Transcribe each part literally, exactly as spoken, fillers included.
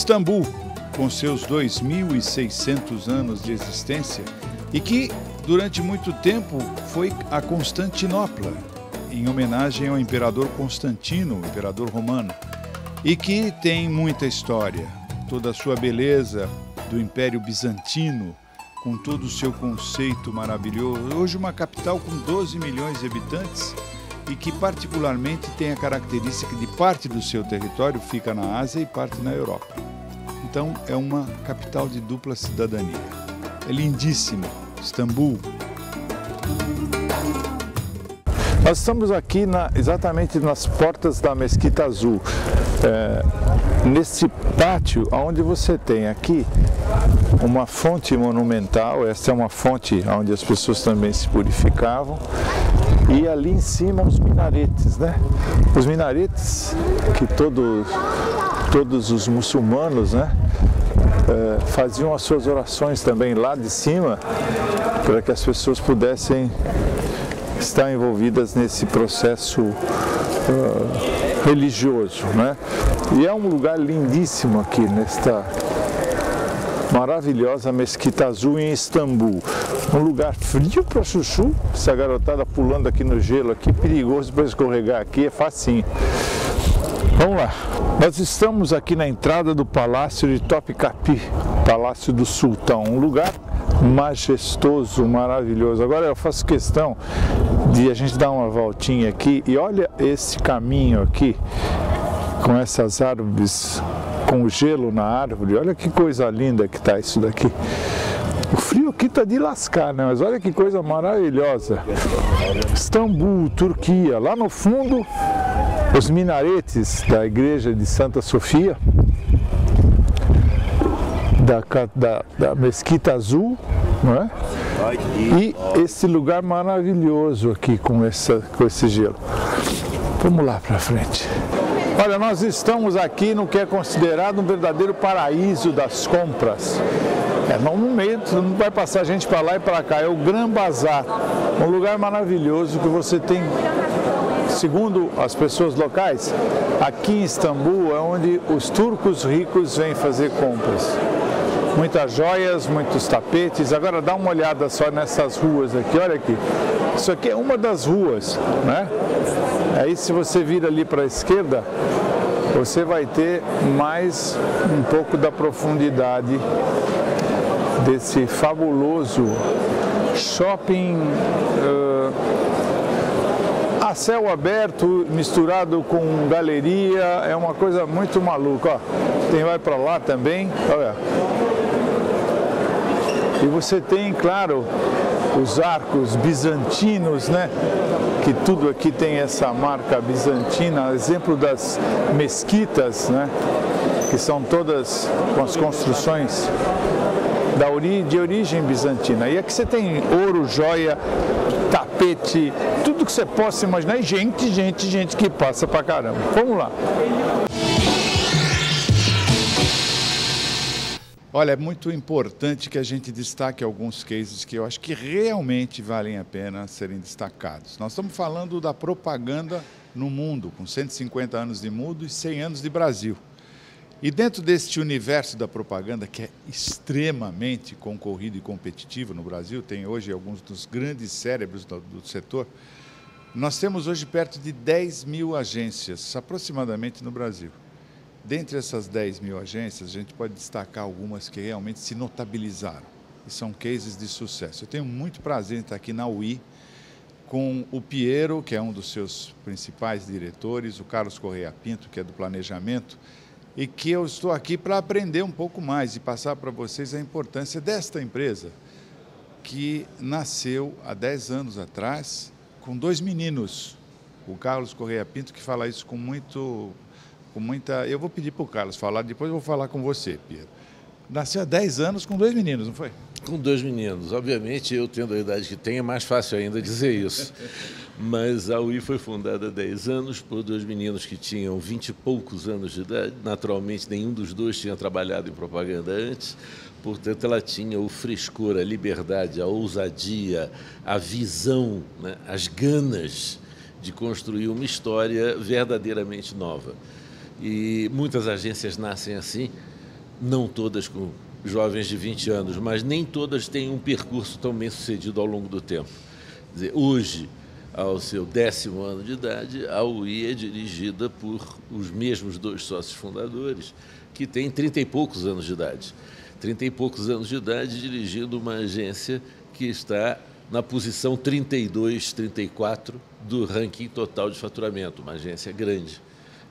Istambul, com seus dois mil e seiscentos anos de existência e que, durante muito tempo, foi a Constantinopla, em homenagem ao imperador Constantino, o imperador romano, e que tem muita história, toda a sua beleza do Império Bizantino, com todo o seu conceito maravilhoso. Hoje uma capital com doze milhões de habitantes e que particularmente tem a característica de parte do seu território fica na Ásia e parte na Europa. Então é uma capital de dupla cidadania. É lindíssimo, Istambul. Nós estamos aqui na, exatamente nas portas da Mesquita Azul, é, nesse pátio onde você tem aqui uma fonte monumental. Essa é uma fonte onde as pessoas também se purificavam, e ali em cima os minaretes, né? Os minaretes que todos, todos os muçulmanos, né, é, faziam as suas orações também lá de cima, para que as pessoas pudessem estar envolvidas nesse processo uh, religioso, né? E é um lugar lindíssimo aqui, nesta maravilhosa Mesquita Azul em Istambul. Um lugar frio para chuchu, essa garotada pulando aqui no gelo, aqui, perigoso para escorregar aqui, é facinho. Vamos lá, nós estamos aqui na entrada do Palácio de Topkapi, Palácio do Sultão, um lugar majestoso, maravilhoso. Agora eu faço questão de a gente dar uma voltinha aqui e olha esse caminho aqui, com essas árvores, com o gelo na árvore. Olha que coisa linda que tá isso daqui. O frio aqui tá de lascar, né? Mas olha que coisa maravilhosa. Istambul, Turquia. Lá no fundo, os minaretes da igreja de Santa Sofia, da, da, da Mesquita Azul, não é? E esse lugar maravilhoso aqui com, essa, com esse gelo. Vamos lá para frente. Olha, nós estamos aqui no que é considerado um verdadeiro paraíso das compras. É, não no meio, não vai passar gente para lá e para cá, é o Gran Bazar, um lugar maravilhoso que você tem, segundo as pessoas locais, aqui em Istambul é onde os turcos ricos vêm fazer compras. Muitas joias, muitos tapetes. Agora dá uma olhada só nessas ruas aqui, olha aqui. Isso aqui é uma das ruas, né? Aí se você vir ali para a esquerda, você vai ter mais um pouco da profundidade desse fabuloso shopping uh, a céu aberto, misturado com galeria. É uma coisa muito maluca, ó. Tem vai para lá também, olha. E você tem, claro, os arcos bizantinos, né? Que tudo aqui tem essa marca bizantina, exemplo das mesquitas, né? Que são todas com as construções da ori de origem bizantina. E aqui você tem ouro, joia, tapete, tudo que você possa imaginar, e gente, gente, gente que passa pra caramba. Vamos lá. Olha, é muito importante que a gente destaque alguns cases que eu acho que realmente valem a pena serem destacados. Nós estamos falando da propaganda no mundo, com cento e cinquenta anos de mundo e cem anos de Brasil. E dentro deste universo da propaganda, que é extremamente concorrido e competitivo no Brasil, tem hoje alguns dos grandes cérebros do, do setor, nós temos hoje perto de dez mil agências, aproximadamente, no Brasil. Dentre essas dez mil agências, a gente pode destacar algumas que realmente se notabilizaram e são cases de sucesso. Eu tenho muito prazer em estar aqui na U I com o Piero, que é um dos seus principais diretores, o Carlos Correia Pinto, que é do planejamento, e que eu estou aqui para aprender um pouco mais e passar para vocês a importância desta empresa, que nasceu há dez anos atrás com dois meninos. O Carlos Correia Pinto, que fala isso com muito... com muita... Eu vou pedir para o Carlos falar, depois eu vou falar com você, Piero. Nasceu há dez anos com dois meninos, não foi? Com dois meninos. Obviamente, eu tendo a idade que tenho, é mais fácil ainda dizer isso. Mas a U I foi fundada há dez anos por dois meninos que tinham vinte e poucos anos de idade. Naturalmente, nenhum dos dois tinha trabalhado em propaganda antes. Portanto, ela tinha o frescor, a liberdade, a ousadia, a visão, né, as ganas de construir uma história verdadeiramente nova. E muitas agências nascem assim, não todas com jovens de vinte anos, mas nem todas têm um percurso tão bem sucedido ao longo do tempo. Quer dizer, hoje, ao seu décimo ano de idade, a U I é dirigida por os mesmos dois sócios fundadores, que têm trinta e poucos anos de idade. Trinta e poucos anos de idade dirigindo uma agência que está na posição trinta e dois, trinta e quatro do ranking total de faturamento, uma agência grande.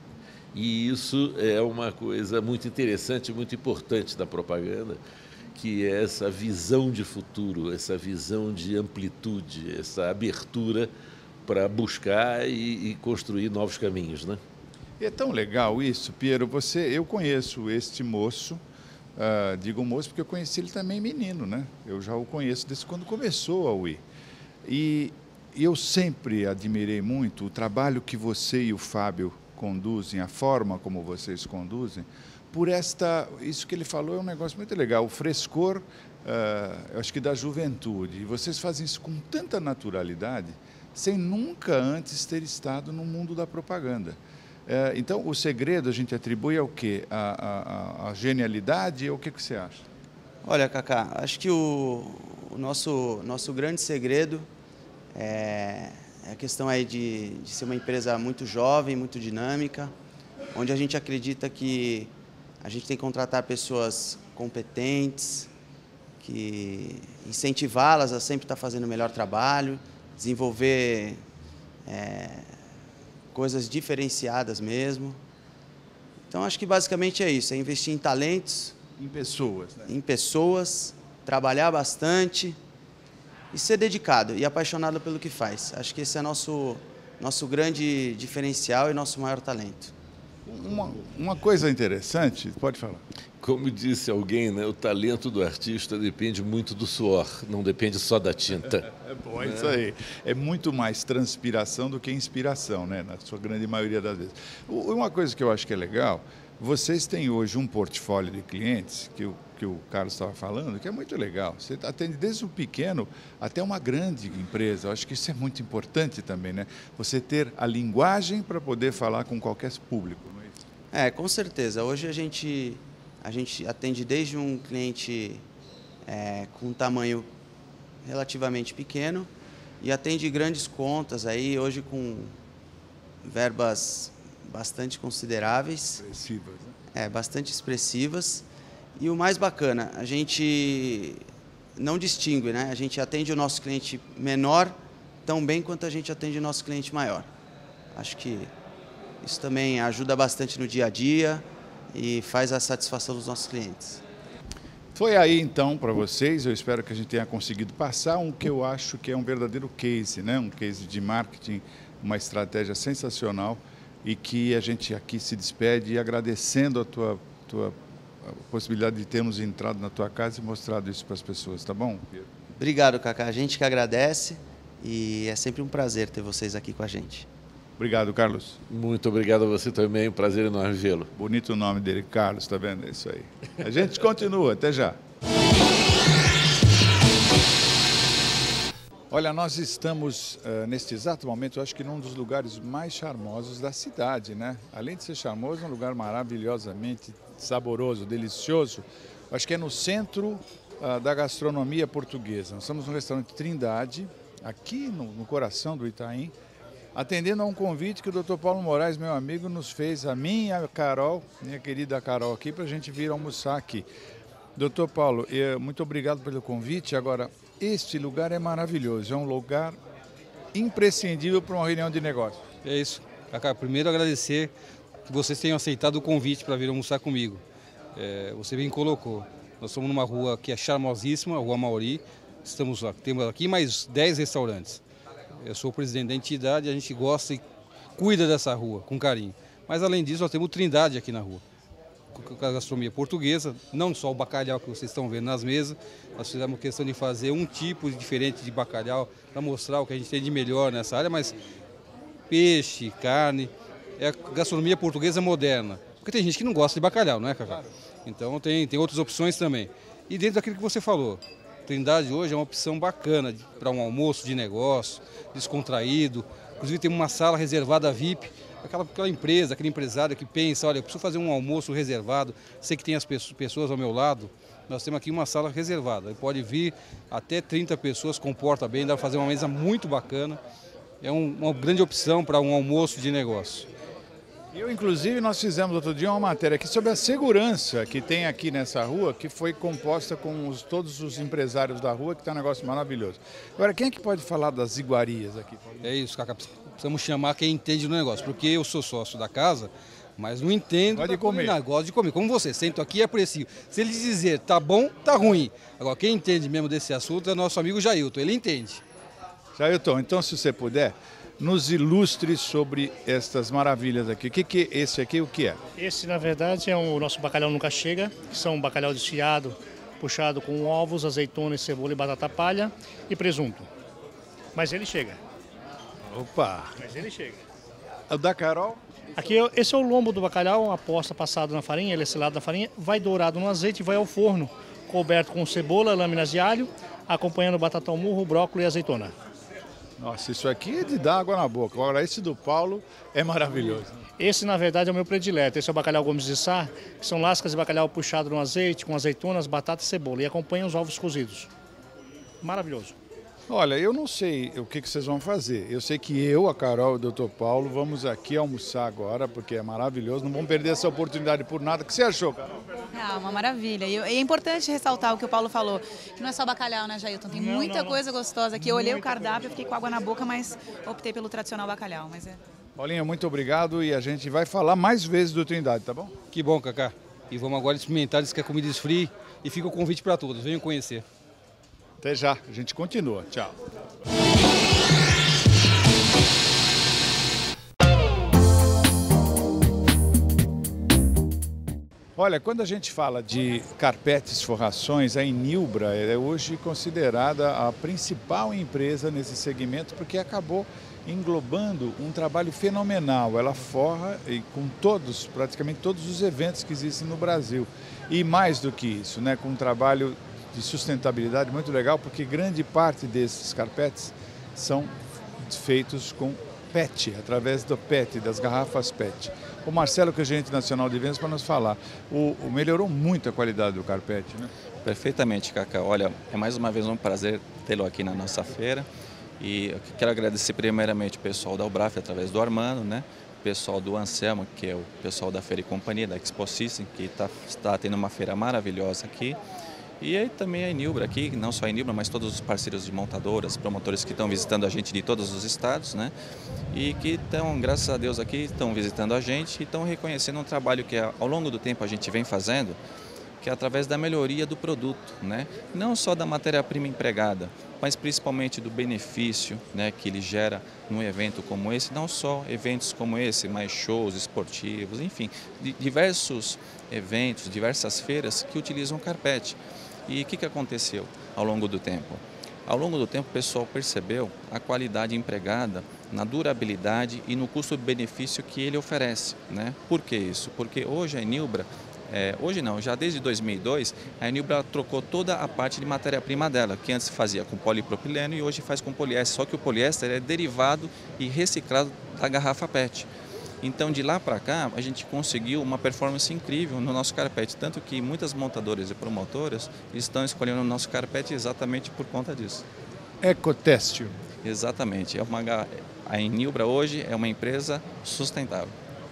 E isso é uma coisa muito interessante, muito importante da propaganda, que é essa visão de futuro, essa visão de amplitude, essa abertura para buscar e, e construir novos caminhos, né? E é tão legal isso, Piero. Você, eu conheço este moço, uh, digo moço porque eu conheci ele também menino, né? Eu já o conheço desde quando começou a U I. E eu sempre admirei muito o trabalho que você e o Fábio conduzem, a forma como vocês conduzem, por esta, isso que ele falou é um negócio muito legal, o frescor, uh, eu acho que da juventude. E vocês fazem isso com tanta naturalidade, sem nunca antes ter estado no mundo da propaganda. Uh, então, o segredo a gente atribui ao quê? A, a, a genialidade ou o que, que você acha? Olha, Cacá, acho que o, o nosso, nosso grande segredo é... É a questão aí de, de ser uma empresa muito jovem, muito dinâmica, onde a gente acredita que a gente tem que contratar pessoas competentes, que incentivá-las a sempre estar fazendo o melhor trabalho, desenvolver é, coisas diferenciadas mesmo. Então, acho que basicamente é isso, é investir em talentos, em pessoas, né? em pessoas, trabalhar bastante e ser dedicado e apaixonado pelo que faz. Acho que esse é nosso nosso grande diferencial e nosso maior talento. Uma, uma coisa interessante, pode falar. Como disse alguém, né, o talento do artista depende muito do suor, não depende só da tinta. É bom, é isso aí. É muito mais transpiração do que inspiração, né, na sua grande maioria das vezes. Uma coisa que eu acho que é legal, vocês têm hoje um portfólio de clientes, que o, que o Carlos estava falando, que é muito legal. Você atende desde o pequeno até uma grande empresa. Eu acho que isso é muito importante também, né? Você ter a linguagem para poder falar com qualquer público, não é isso? É, com certeza. Hoje a gente, a gente atende desde um cliente é, com um tamanho relativamente pequeno e atende grandes contas aí, hoje com verbas bastante consideráveis, expressivas, né? É, bastante expressivas. E o mais bacana, a gente não distingue, né? A gente atende o nosso cliente menor tão bem quanto a gente atende o nosso cliente maior. Acho que isso também ajuda bastante no dia a dia e faz a satisfação dos nossos clientes. Foi aí então para vocês, eu espero que a gente tenha conseguido passar um que eu acho que é um verdadeiro case, né? Um case de marketing, uma estratégia sensacional, e que a gente aqui se despede agradecendo a tua, tua a possibilidade de termos entrado na tua casa e mostrado isso para as pessoas, tá bom? Obrigado, Cacá. A gente que agradece e é sempre um prazer ter vocês aqui com a gente. Obrigado, Carlos. Muito obrigado a você também, um prazer enorme vê-lo. Bonito o nome dele, Carlos, tá vendo? É isso aí. A gente continua, até já. Olha, nós estamos, uh, neste exato momento, eu acho que num dos lugares mais charmosos da cidade, né? Além de ser charmoso, é um lugar maravilhosamente saboroso, delicioso. Eu acho que é no centro uh, da gastronomia portuguesa. Nós estamos no restaurante Trindade, aqui no, no coração do Itaim, atendendo a um convite que o doutor Paulo Moraes, meu amigo, nos fez, a mim e a Carol, minha querida Carol, aqui, para a gente vir almoçar aqui. doutor Paulo, eu, muito obrigado pelo convite. Agora, este lugar é maravilhoso, é um lugar imprescindível para uma reunião de negócio. É isso. Cacá, primeiro agradecer que vocês tenham aceitado o convite para vir almoçar comigo. É, você bem colocou. Nós estamos numa rua que é charmosíssima, a Rua Mauri. Estamos, temos aqui mais dez restaurantes. Eu sou o presidente da entidade, a gente gosta e cuida dessa rua com carinho. Mas além disso, nós temos o Trindade aqui na rua, com a gastronomia portuguesa, não só o bacalhau que vocês estão vendo nas mesas. Nós fizemos questão de fazer um tipo diferente de bacalhau para mostrar o que a gente tem de melhor nessa área, mas peixe, carne, é a gastronomia portuguesa moderna. Porque tem gente que não gosta de bacalhau, não é, Cacá? Então tem, tem outras opções também. E dentro daquilo que você falou, Trindade hoje é uma opção bacana para um almoço de negócio, descontraído. Inclusive tem uma sala reservada V I P, aquela, aquela empresa, aquele empresário que pensa, olha, eu preciso fazer um almoço reservado, sei que tem as pessoas ao meu lado, nós temos aqui uma sala reservada, pode vir até trinta pessoas, comporta bem, dá para fazer uma mesa muito bacana, é um, uma grande opção para um almoço de negócio. Eu, inclusive, nós fizemos outro dia uma matéria aqui sobre a segurança que tem aqui nessa rua, que foi composta com os, todos os empresários da rua, que está um negócio maravilhoso. Agora, quem é que pode falar das iguarias aqui? É isso, Cacá, precisamos chamar quem entende do negócio, porque eu sou sócio da casa, mas não entendo. Gosto de comer. Gosto de comer, como você, sento aqui e aprecio. Se ele dizer tá bom, tá ruim. Agora, quem entende mesmo desse assunto é nosso amigo Jailton, ele entende. Jailton, então, se você puder, nos ilustre sobre estas maravilhas aqui. O que que esse aqui, o que é? Esse, na verdade, é o nosso bacalhau nunca chega, que são um bacalhau desfiado, puxado com ovos, azeitona, cebola e batata palha e presunto. Mas ele chega. Opa! Mas ele chega. O da Carol? Aqui, esse é o lombo do bacalhau, a posta passado na farinha, ele é selado na farinha, vai dourado no azeite e vai ao forno, coberto com cebola, lâminas de alho, acompanhando batata ao murro, brócolis e azeitona. Nossa, isso aqui é de dar água na boca. Agora, esse do Paulo é maravilhoso. Esse, na verdade, é o meu predileto. Esse é o bacalhau Gomes de Sá, que são lascas de bacalhau puxado no azeite, com azeitonas, batata e cebola. E acompanha os ovos cozidos. Maravilhoso. Olha, eu não sei o que, que vocês vão fazer. Eu sei que eu, a Carol e o doutor Paulo vamos aqui almoçar agora, porque é maravilhoso. Não vamos perder essa oportunidade por nada. O que você achou, Carol? Ah, uma maravilha. E é importante ressaltar o que o Paulo falou, que não é só bacalhau, né, Jailton? Tem não, muita não, não. coisa gostosa aqui. Eu olhei Muita o cardápio, eu fiquei com água na boca, mas optei pelo tradicional bacalhau. Mas é... Paulinha, muito obrigado e a gente vai falar mais vezes do Trindade, tá bom? Que bom, Cacá. E vamos agora experimentar, diz que a comida esfria e fica o convite para todos. Venham conhecer. Até já, a gente continua. Tchau. Olha, quando a gente fala de carpetes, forrações, a Inilbra é hoje considerada a principal empresa nesse segmento porque acabou englobando um trabalho fenomenal. Ela forra e com todos, praticamente todos os eventos que existem no Brasil. E mais do que isso, né, com um trabalho de sustentabilidade muito legal, porque grande parte desses carpetes são feitos com P E T, através do P E T, das garrafas P E T. O Marcelo, que é gerente nacional de eventos, para nos falar, o, o melhorou muito a qualidade do carpete, né? Perfeitamente, Cacá. Olha, é mais uma vez um prazer tê-lo aqui na nossa feira e eu quero agradecer primeiramente o pessoal da Ubraf, através do Armando, né? O pessoal do Anselmo, que é o pessoal da Feira e Companhia, da Expo System, que tá, está tendo uma feira maravilhosa aqui. E aí também a Inilbra aqui, não só a Inilbra, mas todos os parceiros de montadoras, promotores que estão visitando a gente de todos os estados, né? E que estão, graças a Deus, aqui estão visitando a gente e estão reconhecendo um trabalho que ao longo do tempo a gente vem fazendo, que é através da melhoria do produto, né? Não só da matéria-prima empregada, mas principalmente do benefício, né, que ele gera num evento como esse, não só eventos como esse, mas shows esportivos, enfim, diversos eventos, diversas feiras que utilizam o carpete. E o que, que aconteceu ao longo do tempo? Ao longo do tempo o pessoal percebeu a qualidade empregada na durabilidade e no custo-benefício que ele oferece, né? Por que isso? Porque hoje a Inilbra, é, hoje não, já desde dois mil e dois, a Inilbra trocou toda a parte de matéria-prima dela, que antes fazia com polipropileno e hoje faz com poliéster, só que o poliéster é derivado e reciclado da garrafa P E T. Então, de lá para cá, a gente conseguiu uma performance incrível no nosso carpete, tanto que muitas montadoras e promotoras estão escolhendo o nosso carpete exatamente por conta disso. Ecotêxtil. Exatamente. É uma, a Inilbra hoje é uma empresa sustentável.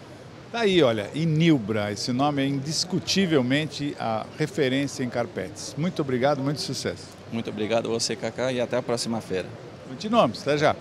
Tá aí, olha, Inilbra, esse nome é indiscutivelmente a referência em carpetes. Muito obrigado, muito sucesso. Muito obrigado a você, Cacá, e até a próxima feira. Continuamos, até já.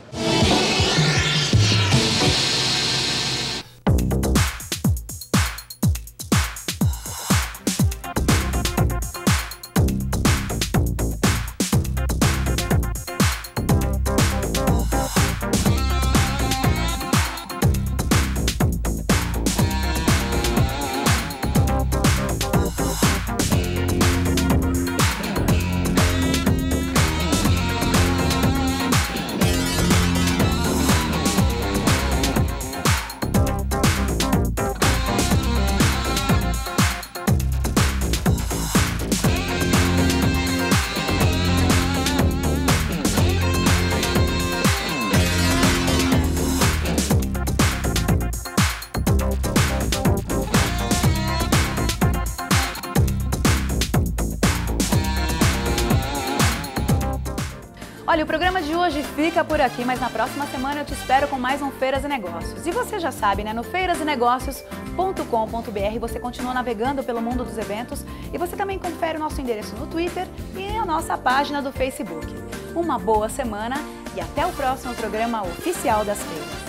Olha, o programa de hoje fica por aqui, mas na próxima semana eu te espero com mais um Feiras e Negócios. E você já sabe, né? No feiras e negócios ponto com ponto br você continua navegando pelo mundo dos eventos e você também confere o nosso endereço no Twitter e a nossa página do Facebook. Uma boa semana e até o próximo programa oficial das feiras.